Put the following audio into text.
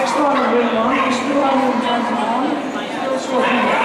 Next one will bring on is 221, still scoring.